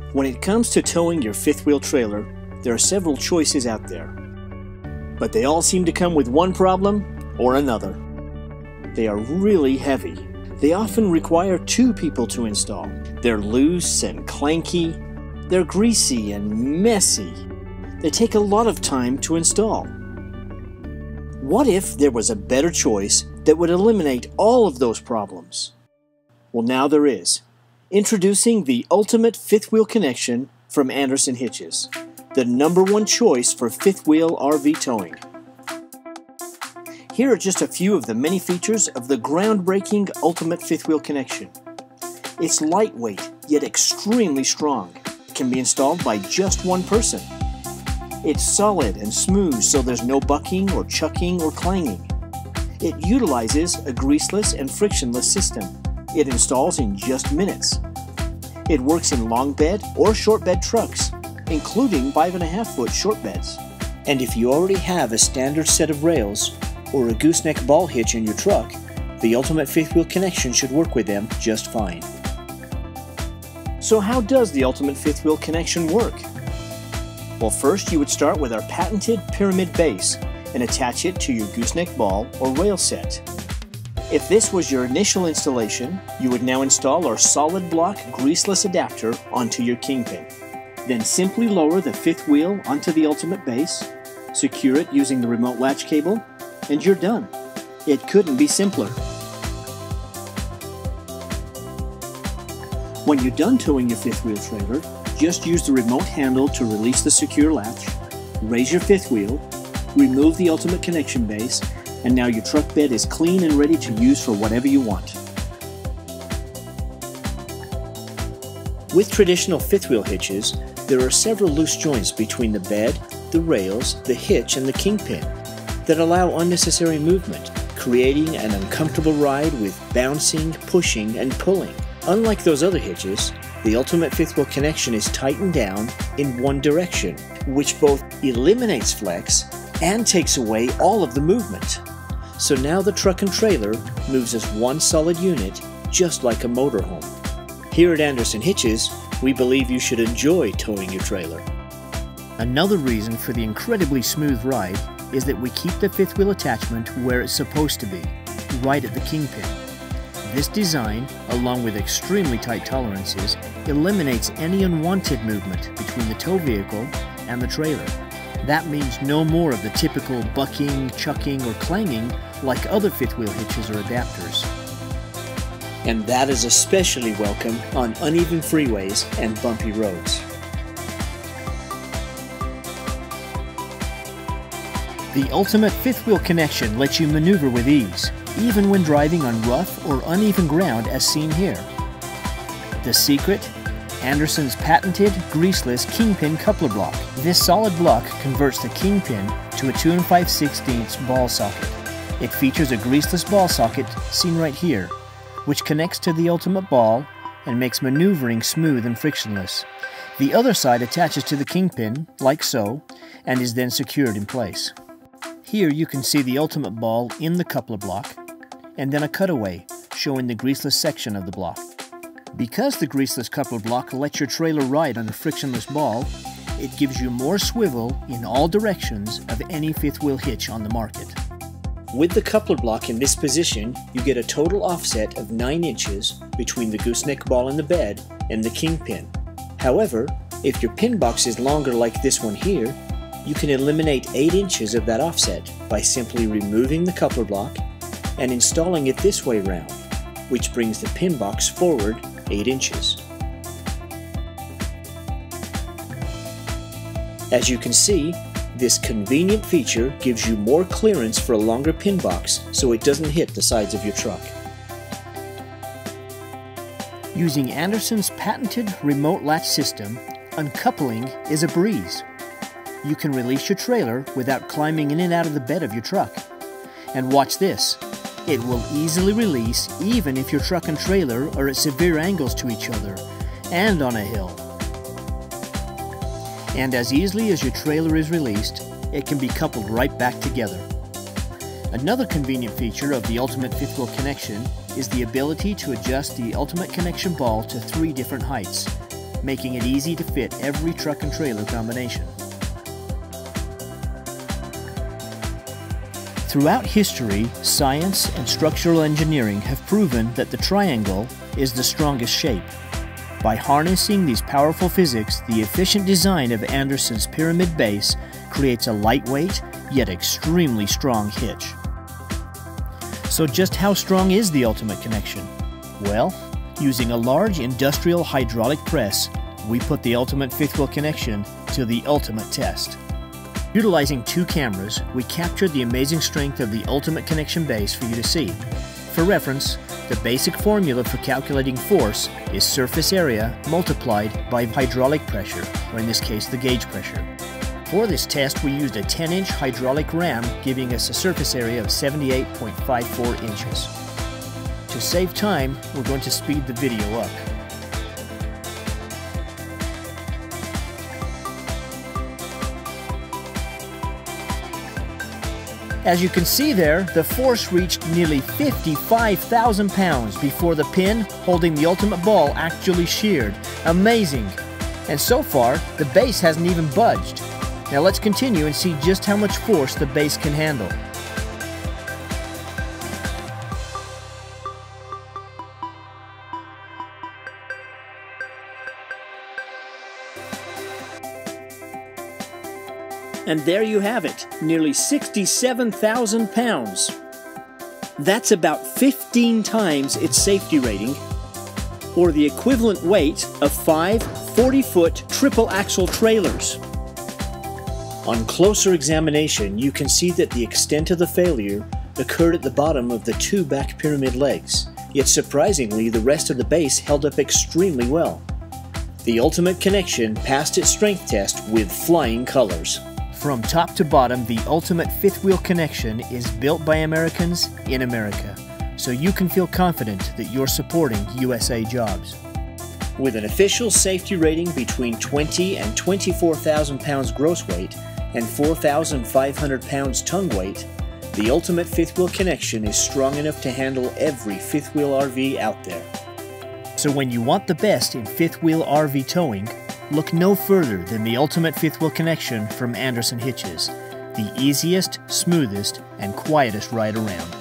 When it comes to towing your fifth wheel trailer, there are several choices out there. But they all seem to come with one problem or another. They are really heavy. They often require two people to install. They're loose and clanky. They're greasy and messy. They take a lot of time to install. What if there was a better choice that would eliminate all of those problems? Well, now there is. Introducing the ultimate fifth wheel connection from Andersen hitches, the #1 choice for fifth wheel RV towing. Here are just a few of the many features of the groundbreaking ultimate fifth wheel connection. It's lightweight, yet extremely strong. It can be installed by just one person. It's solid and smooth, so there's no bucking or chucking or clanging. It utilizes a greaseless and frictionless system. It installs in just minutes. It works in long bed or short bed trucks, including 5.5-foot short beds. And if you already have a standard set of rails or a gooseneck ball hitch in your truck, the ultimate fifth wheel connection should work with them just fine. So how does the ultimate fifth wheel connection work? Well, first you would start with our patented pyramid base and attach it to your gooseneck ball or rail set. If this was your initial installation, you would now install our solid block greaseless adapter onto your kingpin. Then simply lower the fifth wheel onto the ultimate base, secure it using the remote latch cable, and you're done. It couldn't be simpler. When you're done towing your fifth wheel trailer, just use the remote handle to release the secure latch, raise your fifth wheel, remove the ultimate connection base, and now your truck bed is clean and ready to use for whatever you want. With traditional fifth wheel hitches, there are several loose joints between the bed, the rails, the hitch, and the kingpin that allow unnecessary movement, creating an uncomfortable ride with bouncing, pushing, and pulling. Unlike those other hitches, the ultimate fifth wheel connection is tightened down in one direction, which both eliminates flex and takes away all of the movement. So now the truck and trailer moves as one solid unit, just like a motorhome. Here at Andersen Hitches, we believe you should enjoy towing your trailer. Another reason for the incredibly smooth ride is that we keep the fifth wheel attachment where it's supposed to be, right at the kingpin. This design, along with extremely tight tolerances, eliminates any unwanted movement between the tow vehicle and the trailer. That means no more of the typical bucking, chucking, or clanging like other fifth wheel hitches or adapters. And that is especially welcome on uneven freeways and bumpy roads. The ultimate fifth wheel connection lets you maneuver with ease, even when driving on rough or uneven ground as seen here. The secret? Andersen's patented greaseless kingpin coupler block. This solid block converts the kingpin to a 2 5/16 ball socket. It features a greaseless ball socket seen right here, which connects to the ultimate ball and makes maneuvering smooth and frictionless. The other side attaches to the kingpin, like so, and is then secured in place. Here you can see the ultimate ball in the coupler block, and then a cutaway showing the greaseless section of the block. Because the greaseless coupler block lets your trailer ride on a frictionless ball, it gives you more swivel in all directions of any fifth wheel hitch on the market. With the coupler block in this position, you get a total offset of 9 inches between the gooseneck ball in the bed and the kingpin. However, if your pin box is longer like this one here, you can eliminate 8 inches of that offset by simply removing the coupler block and installing it this way round, which brings the pin box forward 8 inches. As you can see, this convenient feature gives you more clearance for a longer pin box so it doesn't hit the sides of your truck. Using Andersen's patented remote latch system, uncoupling is a breeze. You can release your trailer without climbing in and out of the bed of your truck. And watch this. It will easily release even if your truck and trailer are at severe angles to each other and on a hill. And as easily as your trailer is released, it can be coupled right back together. Another convenient feature of the ultimate fifth wheel connection is the ability to adjust the ultimate connection ball to 3 different heights, making it easy to fit every truck and trailer combination. Throughout history, science and structural engineering have proven that the triangle is the strongest shape. By harnessing these powerful physics, the efficient design of Andersen's pyramid base creates a lightweight, yet extremely strong hitch. So just how strong is the ultimate connection? Well, using a large industrial hydraulic press, we put the ultimate fifth wheel connection to the ultimate test. Utilizing 2 cameras, we captured the amazing strength of the ultimate connection base for you to see. For reference, the basic formula for calculating force is surface area multiplied by hydraulic pressure, or in this case the gauge pressure. For this test, we used a 10-inch hydraulic ram, giving us a surface area of 78.54 inches. To save time, we're going to speed the video up. As you can see there, the force reached nearly 55,000 pounds before the pin holding the ultimate ball actually sheared. Amazing! And so far, the base hasn't even budged. Now let's continue and see just how much force the base can handle. And there you have it, nearly 67,000 pounds. That's about 15 times its safety rating, or the equivalent weight of 5 40-foot triple-axle trailers. On closer examination, you can see that the extent of the failure occurred at the bottom of the 2 back pyramid legs, yet surprisingly, the rest of the base held up extremely well. The ultimate connection passed its strength test with flying colors. From top to bottom, the ultimate fifth wheel connection is built by Americans in America, so you can feel confident that you're supporting USA jobs. With an official safety rating between 20 and 24,000 pounds gross weight and 4,500 pounds tongue weight, the ultimate fifth wheel connection is strong enough to handle every fifth wheel RV out there. So when you want the best in fifth wheel RV towing, look no further than the ultimate fifth wheel connection from Andersen Hitches, the easiest, smoothest, and quietest ride around.